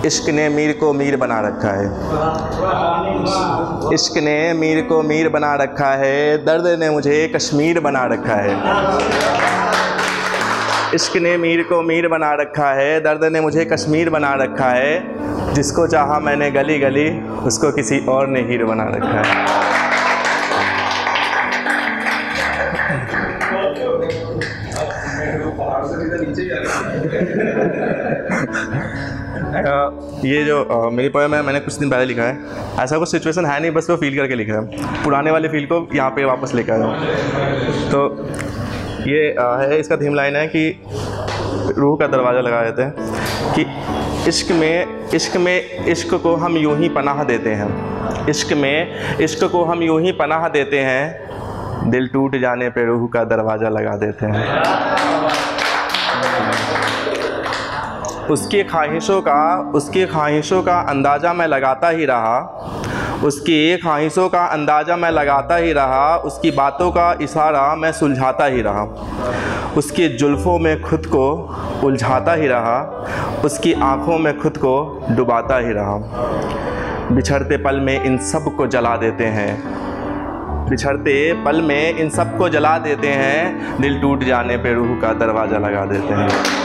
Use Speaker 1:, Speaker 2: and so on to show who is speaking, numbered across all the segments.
Speaker 1: इश्क ने मीर को मीर बना रखा है, इश्क ने मीर को मीर बना रखा है, दर्द ने मुझे कश्मीर बना रखा है। इश्क ने मीर को मीर बना रखा है, दर्द ने मुझे कश्मीर बना रखा है। जिसको चाहा मैंने गली गली, उसको किसी और ने हीर बना रखा है। ये जो मेरी पोएम है मैंने कुछ दिन पहले लिखा है। ऐसा कुछ सिचुएशन है नहीं, बस वो फील करके लिखा है। पुराने वाले फील को यहाँ पे वापस लेकर आया हूँ। तो ये है, इसका थीम लाइन है कि रूह का दरवाज़ा लगा देते हैं कि इश्क में इश्क को हम यूं ही पनाह देते हैं। इश्क में इश्क को हम यूं ही पनाह देते हैं, दिल टूट जाने पे रूह का दरवाज़ा लगा देते हैं। उसकी ख्वाहिशों का अंदाज़ा मैं लगाता ही रहा, उसकी ख्वाहिशों का अंदाज़ा मैं लगाता ही रहा, उसकी बातों का इशारा मैं सुलझाता ही रहा, उसकी जुल्फ़ों में खुद को उलझाता ही रहा, उसकी आँखों में खुद को डुबाता ही रहा। बिछड़ते पल में इन सब को जला देते हैं, बिछड़ते पल में इन सब को जला देते हैं, दिल टूट जाने पे रूह का दरवाज़ा लगा देते हैं।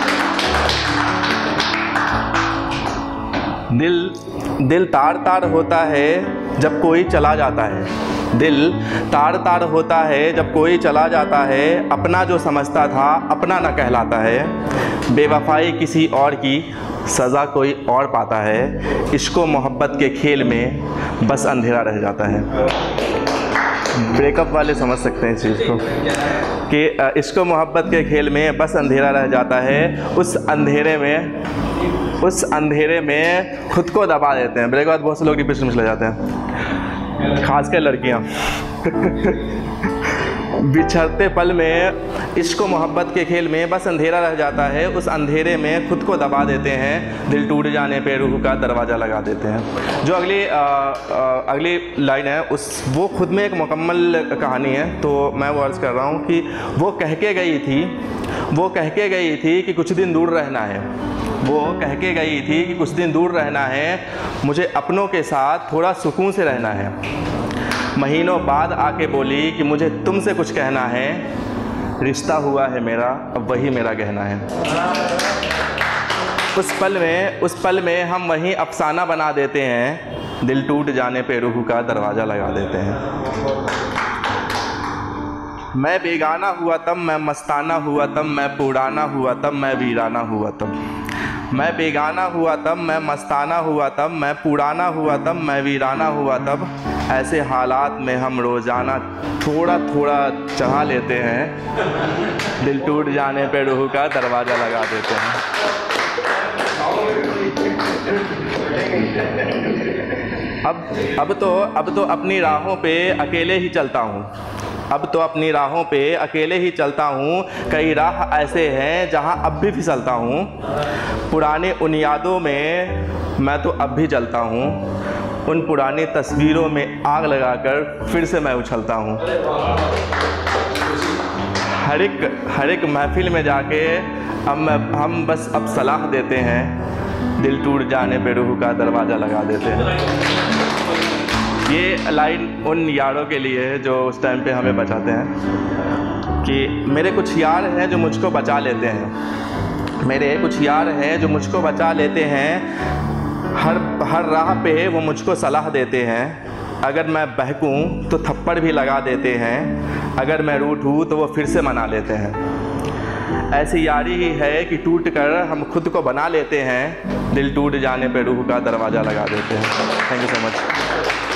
Speaker 1: दिल तार तार होता है जब कोई चला जाता है, दिल तार तार होता है जब कोई चला जाता है, अपना जो समझता था अपना न कहलाता है, बेवफाई किसी और की सज़ा कोई और पाता है, इश्क़ व मोहब्बत के खेल में बस अंधेरा रह जाता है। ब्रेकअप वाले समझ सकते हैं इस चीज़ को कि इश्क़ व मोहब्बत के खेल में बस अंधेरा रह जाता है, उस अंधेरे में खुद को दबा देते हैं। ब्रेक के बाद बहुत से लोग डिप्रेशन में चले जाते हैं, खासकर लड़कियां। बिछड़ते पल में इश्क़ व मोहब्बत के खेल में बस अंधेरा रह जाता है, उस अंधेरे में खुद को दबा देते हैं, दिल टूट जाने पे रूह का दरवाज़ा लगा देते हैं। जो अगली लाइन है वो खुद में एक मुकम्मल कहानी है। तो मैं वो अर्ज़ कर रहा हूँ कि वो कह के गई थी कि कुछ दिन दूर रहना है, वो कह के गई थी कि कुछ दिन दूर रहना है, मुझे अपनों के साथ थोड़ा सुकून से रहना है। महीनों बाद आके बोली कि मुझे तुमसे कुछ कहना है, रिश्ता हुआ है मेरा, अब वही मेरा गहना है। उस पल में हम वही अफसाना बना देते हैं, दिल टूट जाने पे रूह का दरवाज़ा लगा देते हैं। मैं बेगाना हुआ तब, मैं मस्ताना हुआ तब, मैं पुराना हुआ तब, मैं वीराना हुआ तब। मैं बेगाना हुआ तब, मैं मस्ताना हुआ तब, मैं पुराना हुआ तब, मैं वीराना हुआ तब। ऐसे हालात में हम रोज़ाना थोड़ा थोड़ा चाह लेते हैं, दिल टूट जाने पे रूह का दरवाज़ा लगा देते हैं। अब तो अपनी राहों पे अकेले ही चलता हूँ, अब तो अपनी राहों पे अकेले ही चलता हूँ। कई राह ऐसे हैं जहाँ अब भी फिसलता हूँ, पुराने उन यादों में मैं तो अब भी जलता हूँ, उन पुरानी तस्वीरों में आग लगाकर फिर से मैं उछलता हूँ। हर एक महफिल में जाके हम बस अब सलाह देते हैं, दिल टूट जाने पे रूह का दरवाज़ा लगा देते हैं। ये लाइन उन यारों के लिए है जो उस टाइम पे हमें बचाते हैं कि मेरे कुछ यार हैं जो मुझको बचा लेते हैं, मेरे कुछ यार हैं जो मुझको बचा लेते हैं, हर राह पे वो मुझको सलाह देते हैं। अगर मैं बहकूं तो थप्पड़ भी लगा देते हैं, अगर मैं रूठूं तो वो फिर से मना लेते हैं। ऐसी यारी ही है कि टूट कर हम खुद को बना लेते हैं, दिल टूट जाने पे रूह का दरवाज़ा लगा देते हैं। Thank you so much.